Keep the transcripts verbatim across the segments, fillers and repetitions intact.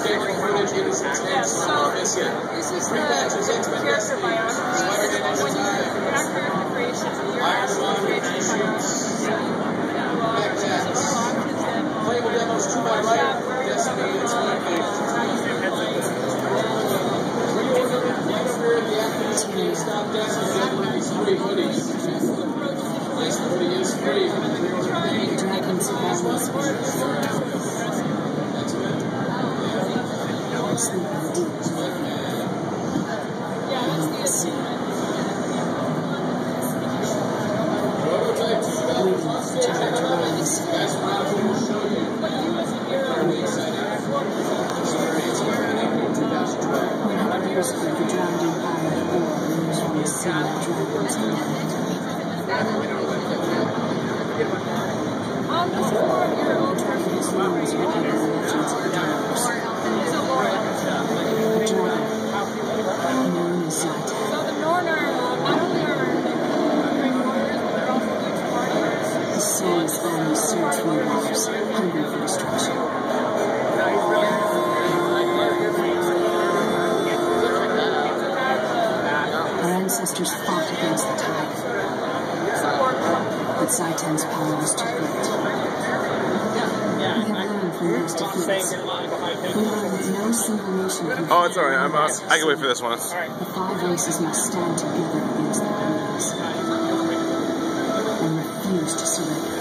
Yeah, so this is the character biography. When you after the creation, you're actually creating a biography. Playable demos to my right. Yes, me. It's my favorite. Right over here at the afternoon GameStop desk, I believe these free hoodies. Yes, the hoodie is free. Dragons of Atlas. That's good. Yeah, that's the Prototype two thousand plus. That's what I will show you. Very exciting. two thousand twelve. one hundred years ago, the drowned empire of war rose from the sea of dragons and on the floor of your own dragons wars were the origins of the dragons. So A dragon, known as Zayt, So the Norn are not only are great warriors, but they're also huge partiers. the soul's army search for waters, hungry for destruction. Our ancestors fought against the tide, but Zaytan's power was too great. We have learned from those defeats. We learned that no single nation can Oh, it's alright. I'm. Uh, I can wait for this one. The five races must stand together against the enemies and refuse to surrender.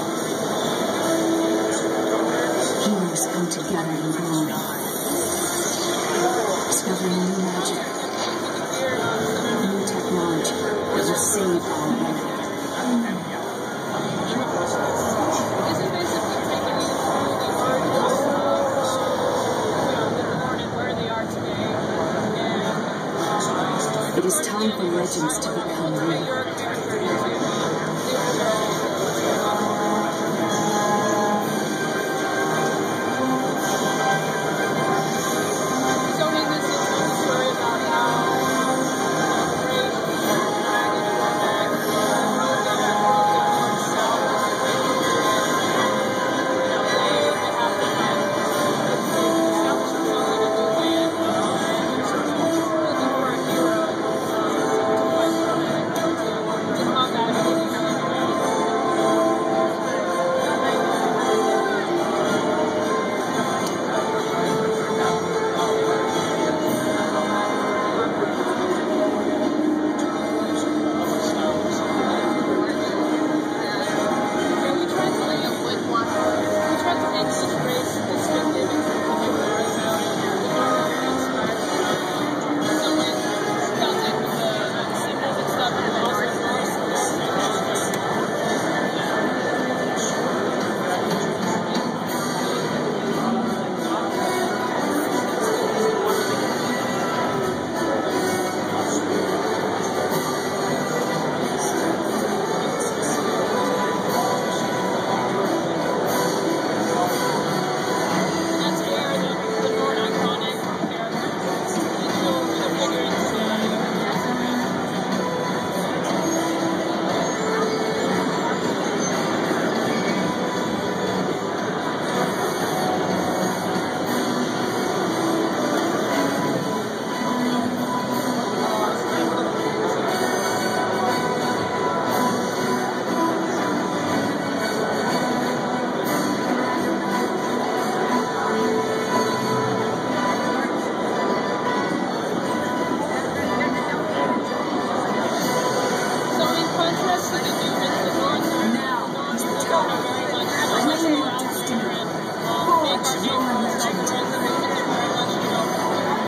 Heroes come together in glory, discovering new magic, new technology that will save our world. This is basically taking you through the origins of the Norn and where they are today. And It is time for legends to become real.